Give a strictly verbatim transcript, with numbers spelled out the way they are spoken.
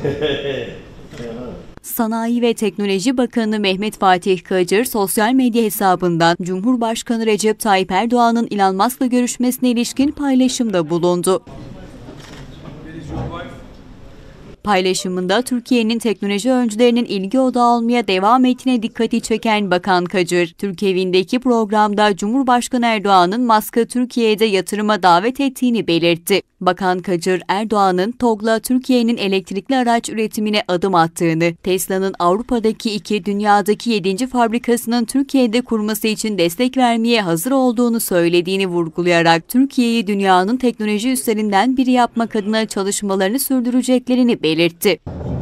Sanayi ve Teknoloji Bakanı Mehmet Fatih Kacır, sosyal medya hesabından Cumhurbaşkanı Recep Tayyip Erdoğan'ın Elon Musk'la görüşmesine ilişkin paylaşımda bulundu. Paylaşımında Türkiye'nin teknoloji öncülerinin ilgi odağı olmaya devam ettiğine dikkati çeken Bakan Kacır, Türk Evi'ndeki programda Cumhurbaşkanı Erdoğan'ın Musk'ı Türkiye'de yatırıma davet ettiğini belirtti. Bakan Kacır, Erdoğan'ın T O G'la Türkiye'nin elektrikli araç üretimine adım attığını, Tesla'nın Avrupa'daki iki, dünyadaki yedinci fabrikasının Türkiye'de kurması için destek vermeye hazır olduğunu söylediğini vurgulayarak, Türkiye'yi dünyanın teknoloji üstlerinden biri yapmak adına çalışmalarını sürdüreceklerini belirtti.